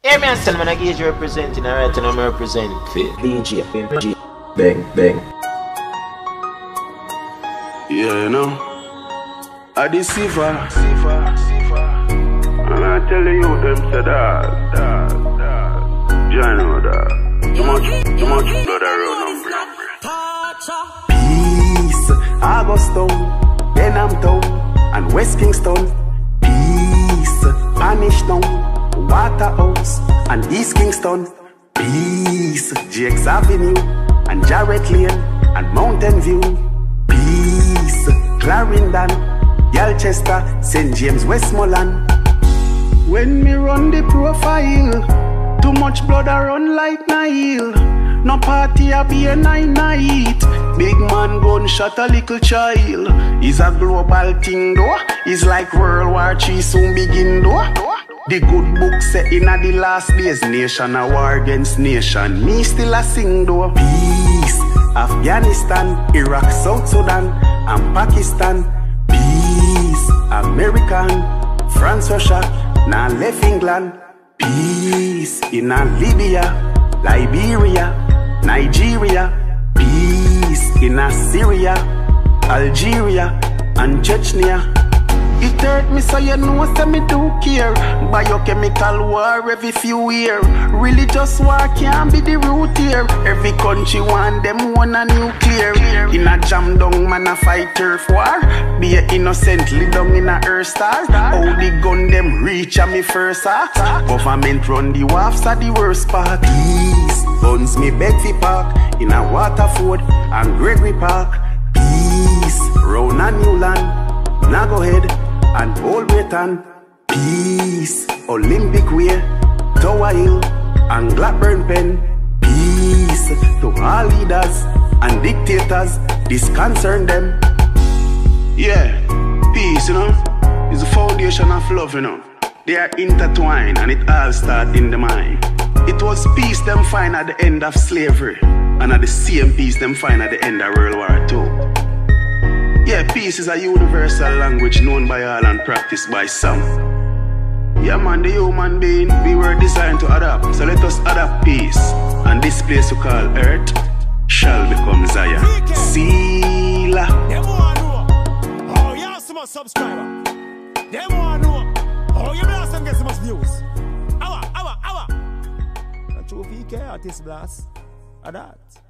Yeah, me and Salman Gage representing, alright, and I'm representing DJ Bang Bang. Yeah, you know, I deceive her. And I tell you, them say that. You know that. Too much blood around them. Peace, Auguston, Denhamtown, and West Kingston. Peace, Anishtown, Waterhouse, and East Kingston. Peace, Jakes Avenue, and Jarrett Lane, and Mountain View. Peace, Clarendon, Yalchester, St. James, Westmoreland. When me run the profile, too much blood a run like Nile. No party a be a night. Big man gunshot a little child. Is a global thing though. It's like World War III soon begin though. The good book set in a the last days. Nation a war against nation. Me still a sing though. Peace, Afghanistan, Iraq, South Sudan, and Pakistan. Peace, American, France, Russia, now left England. Peace in a Libya, Liberia, Nigeria. Peace in a Syria, Algeria, and Chechnya. It hurt me so you know say me do care. Biochemical war every few years. Religious war can't be the root here. Every country want them one a nuclear. In a jam down man a fight turf war. Be a innocently down in a earth star. How the gun them reach a me first act. Government run the wharfs are the worst part. Peace, guns me beg fi park in a Waterford and Gregory Park. Peace, round a Newland, Nago Head, and Old Britain. Peace, Olympic Way, Tower Hill, and Blackburn Pen. Peace to all leaders and dictators, this concern them. Yeah, peace, you know, is the foundation of love, you know. They are intertwined and it all starts in the mind. It was peace them find at the end of slavery, and at the same peace them find at the end of World War II. Yeah, peace is a universal language known by all and practiced by some. Yeah man, the human being, we were designed to adapt. So let us adapt peace. And this place we call Earth shall become Zion. Sila. Them wanna know how you have so much subscriber. Them wanna know how you blast and get so much views. Awa. Not true VK artist blast. A that.